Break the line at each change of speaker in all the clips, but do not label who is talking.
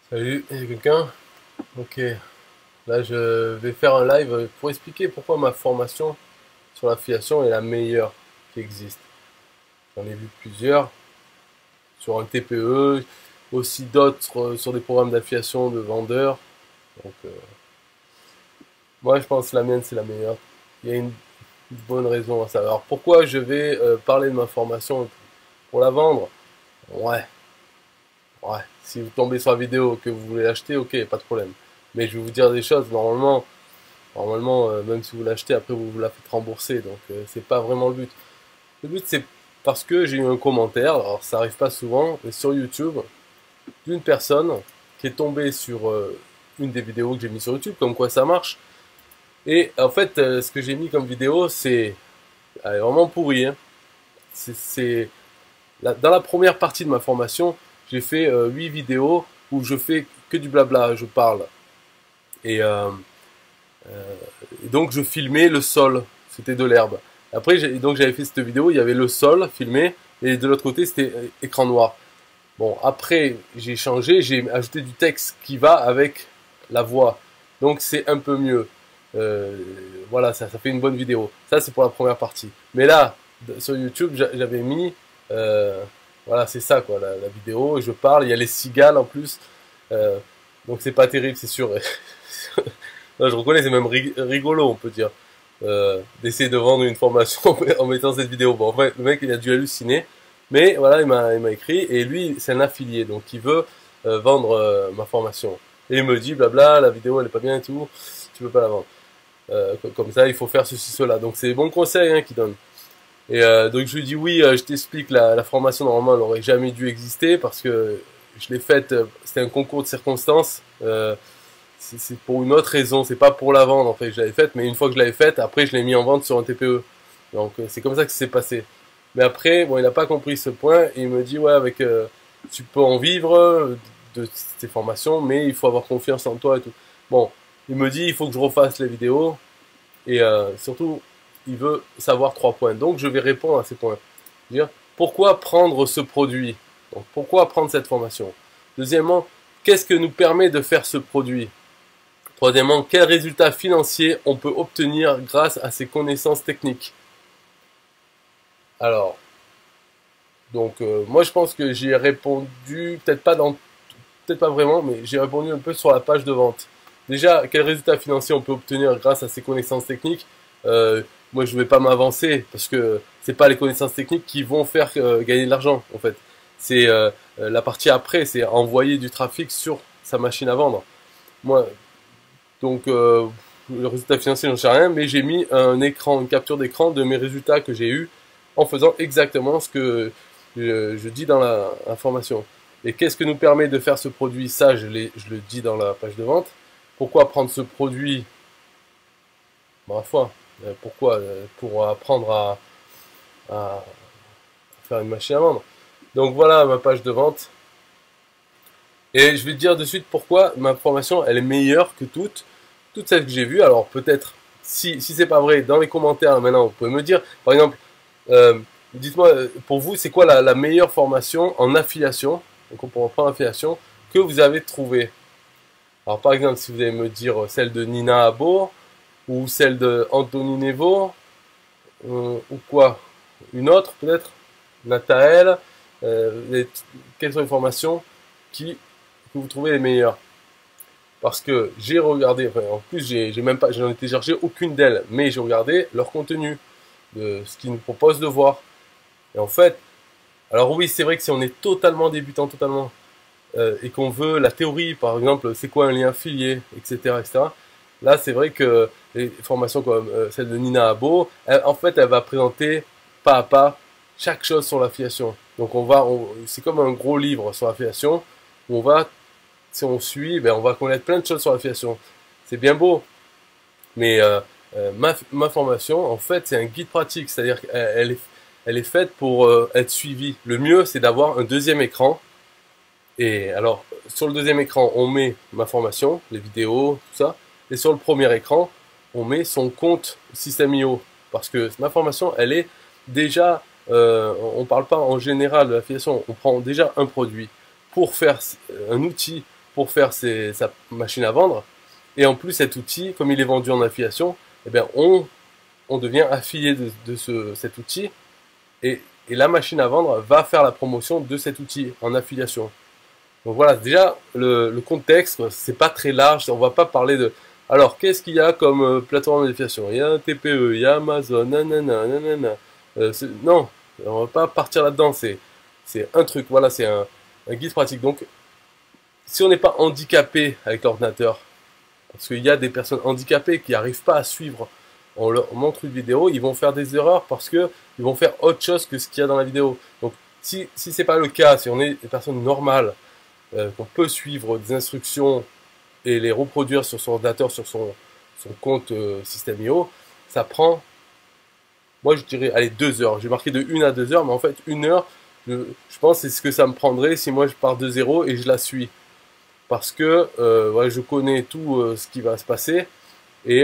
Salut, il y a quelqu'un? Ok, là je vais faire un live pour expliquer pourquoi ma formation sur l'affiliation est la meilleure qui existe. J'en ai vu plusieurs sur un TPE, aussi d'autres sur des programmes d'affiliation de vendeurs. Donc moi je pense que la mienne c'est la meilleure. Il y a une bonne raison à ça. Alors pourquoi je vais parler de ma formation pour la vendre? Ouais, ouais. Si vous tombez sur la vidéo que vous voulez l'acheter, ok, pas de problème. Mais je vais vous dire des choses normalement. Normalement, même si vous l'achetez, après vous la faites rembourser, donc c'est pas vraiment le but. Le but c'est parce que j'ai eu un commentaire, alors ça arrive pas souvent, mais sur YouTube, d'une personne qui est tombée sur une des vidéos que j'ai mis sur YouTube, comme quoi ça marche. Et en fait, ce que j'ai mis comme vidéo, c'est elle est vraiment pourri. Hein. C'est dans la première partie de ma formation, j'ai fait 8 vidéos où je fais que du blabla, je parle. Et et donc je filmais le sol, c'était de l'herbe. Après, donc j'avais fait cette vidéo, il y avait le sol filmé, et de l'autre côté c'était écran noir. Bon, après j'ai changé, j'ai ajouté du texte qui va avec la voix. Donc c'est un peu mieux. Euh, voilà, ça fait une bonne vidéo. Ça c'est pour la première partie. Mais là, sur YouTube, j'avais mis, euh, voilà, c'est ça quoi, la vidéo. Je parle, il y a les cigales en plus. Euh, donc c'est pas terrible, c'est sûr. Non, je reconnais, c'est même rigolo, on peut dire, d'essayer de vendre une formation en mettant cette vidéo. Bon, en fait, le mec, il a dû halluciner, mais voilà, il m'a écrit, et lui, c'est un affilié, donc il veut vendre ma formation. Et il me dit, blabla, la vidéo, elle est pas bien et tout, tu peux pas la vendre. Comme ça, il faut faire ceci, cela. Donc c'est des bons conseils hein, qu'il donne. Et donc je lui dis, oui, je t'explique, la formation, normalement, elle aurait jamais dû exister, parce que je l'ai faite, c'était un concours de circonstances. C'est pour une autre raison, c'est pas pour la vendre en fait, je l'avais faite, mais une fois que je l'avais faite, après je l'ai mis en vente sur un TPE. Donc c'est comme ça que c'est passé. Mais après, bon, il n'a pas compris ce point, et il me dit, ouais, avec, tu peux en vivre de tes formations, mais il faut avoir confiance en toi et tout. Bon, il me dit, il faut que je refasse les vidéos, et surtout, il veut savoir 3 points. Donc je vais répondre à ces points. Dire, pourquoi prendre ce produit? Donc pourquoi prendre cette formation? Deuxièmement, qu'est-ce que nous permet de faire ce produit? Troisièmement, quels résultats financiers on peut obtenir grâce à ces connaissances techniques? Alors, donc moi je pense que j'y ai répondu, peut-être pas vraiment, mais j'ai répondu un peu sur la page de vente. Déjà, quels résultats financiers on peut obtenir grâce à ces connaissances techniques? Moi je ne vais pas m'avancer parce que c'est pas les connaissances techniques qui vont faire gagner de l'argent en fait. C'est la partie après, c'est envoyer du trafic sur sa machine à vendre. Moi, donc, le résultat financier, j'en sais rien, mais j'ai mis un écran, une capture d'écran de mes résultats que j'ai eu en faisant exactement ce que je dis dans la formation. Et qu'est-ce que nous permet de faire ce produit? Ça, je le dis dans la page de vente. Pourquoi prendre ce produit? Ma foi, pourquoi? Pour apprendre à faire une machine à vendre. Donc voilà ma page de vente. Et je vais te dire de suite pourquoi ma formation, elle est meilleure que toutes celles que j'ai vues. Alors peut-être, si c'est pas vrai, dans les commentaires maintenant, vous pouvez me dire, par exemple, dites-moi, pour vous, c'est quoi la meilleure formation en affiliation, donc on pourra prendre affiliation, que vous avez trouvée? Alors par exemple, si vous allez me dire celle de Nina Abo, ou celle de Anthony Nevo, ou quoi? Une autre peut-être? Nathael, quelles sont les formations qui, que vous trouvez les meilleures? Parce que j'ai regardé, enfin, en plus j'ai même pas, j'en ai téléchargé aucune d'elles, mais j'ai regardé leur contenu, de ce qu'ils nous proposent de voir. Et en fait, alors oui, c'est vrai que si on est totalement débutant, totalement, et qu'on veut la théorie, par exemple, c'est quoi un lien affilié, etc., etc. Là, c'est vrai que les formations comme celle de Nina Abo, en fait, elle va présenter pas à pas chaque chose sur l'affiliation. Donc c'est comme un gros livre sur l'affiliation où on va si on suit, ben, on va connaître plein de choses sur l'affiliation. C'est bien beau, mais ma formation, en fait, c'est un guide pratique, c'est-à-dire qu'elle est faite pour être suivie. Le mieux, c'est d'avoir un deuxième écran. Et alors, sur le deuxième écran, on met ma formation, les vidéos, tout ça. Et sur le premier écran, on met son compte System.io. Parce que ma formation, elle est déjà, on ne parle pas en général de l'affiliation, on prend déjà un produit pour faire un outil pour faire sa machine à vendre. Et en plus, cet outil, comme il est vendu en affiliation, eh bien, on devient affilié de cet outil. Et la machine à vendre va faire la promotion de cet outil en affiliation. Donc voilà, déjà, le contexte, c'est pas très large. On va pas parler de... Alors, qu'est-ce qu'il y a comme plateforme d'affiliation? Il y a un TPE, il y a Amazon, nanana, nanana. Non, on va pas partir là-dedans. C'est un truc, voilà, c'est un guide pratique. Donc, si on n'est pas handicapé avec l'ordinateur, parce qu'il y a des personnes handicapées qui n'arrivent pas à suivre, on leur montre une vidéo, ils vont faire des erreurs parce que ils vont faire autre chose que ce qu'il y a dans la vidéo. Donc, si c'est pas le cas, si on est des personnes normales, qu'on peut suivre des instructions et les reproduire sur son ordinateur, sur son compte System.io, ça prend, moi je dirais, allez, 2 heures. J'ai marqué de 1 à 2 heures, mais en fait, 1 heure, je pense c'est ce que ça me prendrait si moi je pars de zéro et je la suis. Parce que ouais, je connais tout ce qui va se passer et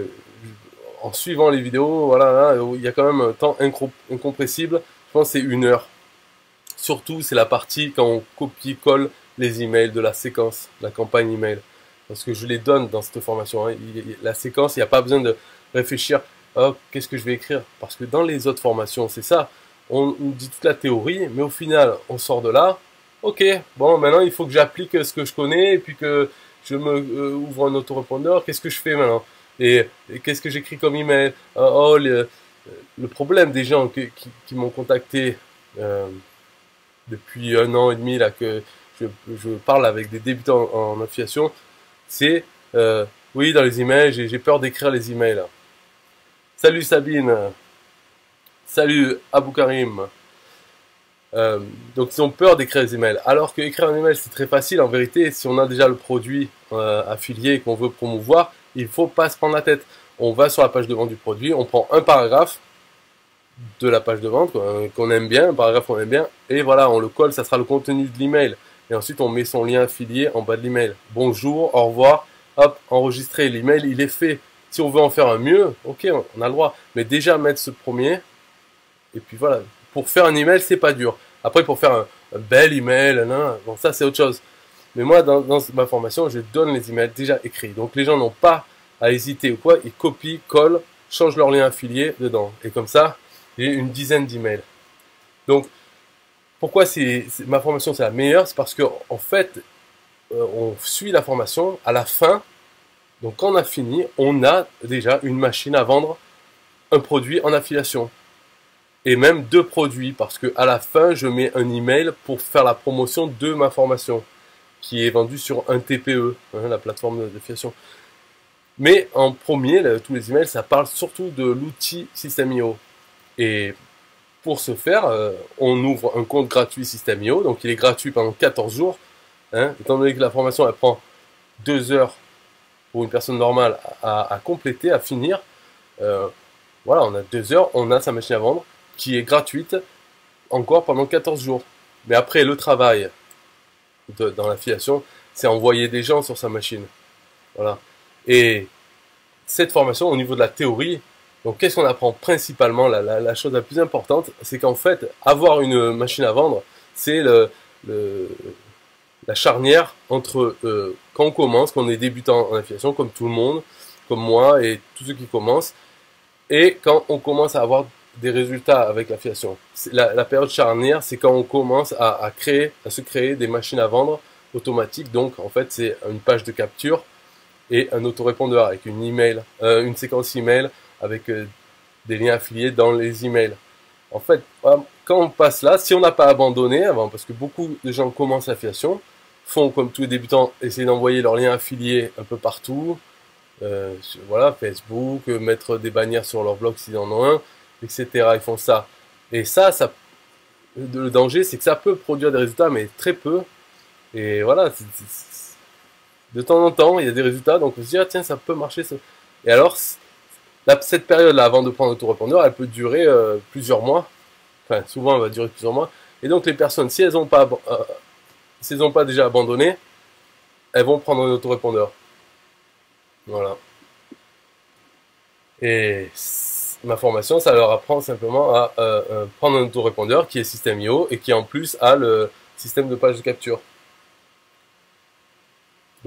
en suivant les vidéos, voilà, là, il y a quand même un temps incompressible. Je pense que c'est 1 heure. Surtout, c'est la partie quand on copie-colle les emails de la séquence, la campagne email. Parce que je les donne dans cette formation. Hein. La séquence, il n'y a pas besoin de réfléchir, oh, qu'est-ce que je vais écrire? Parce que dans les autres formations, c'est ça. On dit toute la théorie, mais au final, on sort de là. Ok, bon, maintenant, il faut que j'applique ce que je connais, et puis que je me ouvre un autorépondeur. Qu'est-ce que je fais maintenant? Et qu'est-ce que j'écris comme email? Oh, le problème des gens qui m'ont contacté depuis 1 an et demi là que je parle avec des débutants en affiliation, c'est oui, dans les emails, j'ai peur d'écrire les emails. Salut Sabine, salut Abou Karim. Donc ils ont peur d'écrire les emails, alors que écrire un email c'est très facile. En vérité, si on a déjà le produit affilié et qu'on veut promouvoir, il faut pas se prendre la tête. On va sur la page de vente du produit, on prend un paragraphe de la page de vente qu'on aime bien, un paragraphe qu'on aime bien, et voilà, on le colle, ça sera le contenu de l'email. Et ensuite, on met son lien affilié en bas de l'email. Bonjour, au revoir, hop, enregistrer. L'email, il est fait. Si on veut en faire un mieux, ok, on a le droit. Mais déjà, mettre ce premier, et puis voilà. Pour faire un email, c'est pas dur. Après, pour faire un bel email, bon, ça, c'est autre chose. Mais moi, dans ma formation, je donne les emails déjà écrits. Donc, les gens n'ont pas à hésiter ou quoi. Ils copient, collent, changent leur lien affilié dedans. Et comme ça, j'ai une dizaine d'emails. Donc, pourquoi ma formation c'est la meilleure? C'est parce que en fait, on suit la formation à la fin. Donc, quand on a fini, on a déjà une machine à vendre un produit en affiliation. Et même 2 produits, parce que à la fin, je mets un email pour faire la promotion de ma formation, qui est vendue sur un TPE, hein, la plateforme d'affiliation. Mais en premier, tous les emails, ça parle surtout de l'outil System.io. Et pour ce faire, on ouvre un compte gratuit System.io, donc il est gratuit pendant 14 jours. Hein, étant donné que la formation, elle prend 2 heures pour une personne normale à compléter, à finir. Voilà, on a 2 heures, on a sa machine à vendre qui est gratuite encore pendant 14 jours. Mais après, le travail dans l'affiliation, c'est envoyer des gens sur sa machine. Voilà. Et cette formation, au niveau de la théorie, donc qu'est-ce qu'on apprend principalement? La chose la plus importante, c'est qu'en fait, avoir une machine à vendre, c'est la charnière entre quand on commence, quand on est débutant en affiliation, comme tout le monde, comme moi et tous ceux qui commencent, et quand on commence à avoir des résultats avec l'affiliation. La période charnière, c'est quand on commence à se créer des machines à vendre automatiques. Donc, en fait, c'est une page de capture et un autorépondeur avec une séquence email avec des liens affiliés dans les emails. En fait, quand on passe là, si on n'a pas abandonné avant, parce que beaucoup de gens commencent l'affiliation, font comme tous les débutants, essayer d'envoyer leurs liens affiliés un peu partout, voilà, Facebook, mettre des bannières sur leur blog s'ils en ont un, etc. Ils font ça. Et ça, le danger, c'est que ça peut produire des résultats, mais très peu. Et voilà, de temps en temps, il y a des résultats, donc on se dit, ah tiens, ça peut marcher. Ça. Et alors, cette période-là, avant de prendre l'autorépondeur, elle peut durer plusieurs mois. Enfin, souvent, elle va durer plusieurs mois. Et donc, les personnes, si elles n'ont pas déjà abandonné, elles vont prendre un autorépondeur. Voilà. Et ma formation, ça leur apprend simplement à prendre un autorépondeur qui est System.io et qui en plus a le système de page de capture.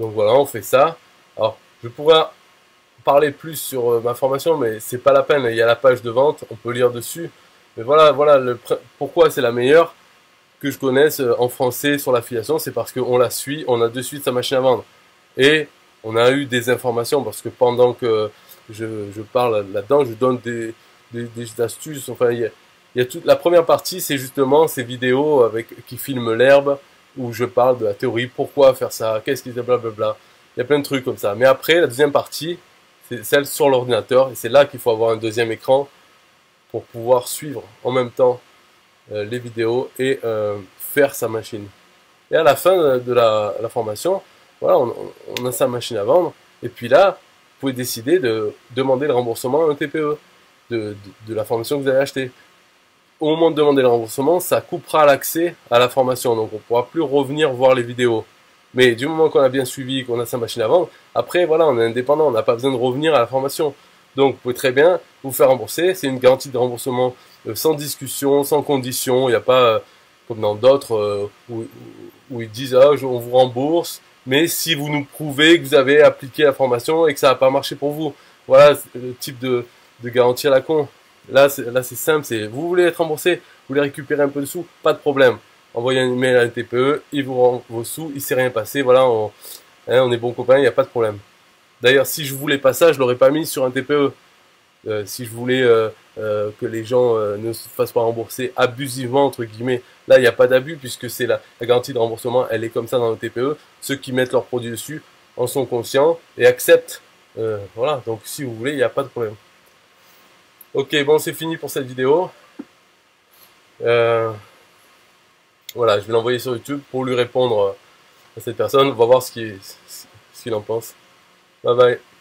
Donc voilà, on fait ça. Alors, je pourrais parler plus sur ma formation, mais c'est pas la peine. Il y a la page de vente, on peut lire dessus. Mais voilà pourquoi c'est la meilleure que je connaisse en français sur l'affiliation, c'est parce qu'on la suit, on a de suite sa machine à vendre. Et on a eu des informations, parce que pendant que je parle là-dedans, je donne des astuces. Enfin, il y a toute la première partie, c'est justement ces vidéos qui filment l'herbe, où je parle de la théorie, pourquoi faire ça, qu'est-ce qui est blablabla. Il y a plein de trucs comme ça. Mais après, la deuxième partie, c'est celle sur l'ordinateur, et c'est là qu'il faut avoir un deuxième écran pour pouvoir suivre en même temps les vidéos et faire sa machine. Et à la fin de la formation, voilà, on a sa machine à vendre. Et puis là, vous pouvez décider de demander le remboursement à un TPE de la formation que vous avez achetée. Au moment de demander le remboursement, ça coupera l'accès à la formation. Donc on ne pourra plus revenir voir les vidéos. Mais du moment qu'on a bien suivi, qu'on a sa machine à vendre, après, voilà, on est indépendant, on n'a pas besoin de revenir à la formation. Donc vous pouvez très bien vous faire rembourser. C'est une garantie de remboursement sans discussion, sans condition. Il n'y a pas, comme dans d'autres, où ils disent ah, on vous rembourse, mais si vous nous prouvez que vous avez appliqué la formation et que ça n'a pas marché pour vous. Voilà le type de garantie à la con. Là, c'est simple, c'est vous voulez être remboursé, vous voulez récupérer un peu de sous, pas de problème. Envoyez un email à la TPE, ils vous rendent vos sous, il s'est rien passé, voilà, on est bons copains, il n'y a pas de problème. D'ailleurs, si je voulais pas ça, je l'aurais pas mis sur un TPE. Si je voulais que les gens ne se fassent pas rembourser abusivement, entre guillemets, là, il n'y a pas d'abus puisque c'est la garantie de remboursement, elle est comme ça dans le TPE. Ceux qui mettent leurs produits dessus en sont conscients et acceptent. Voilà, donc si vous voulez, il n'y a pas de problème. Ok, bon, c'est fini pour cette vidéo. Voilà, je vais l'envoyer sur YouTube pour lui répondre à cette personne. On va voir ce qu'il en pense. Bye bye.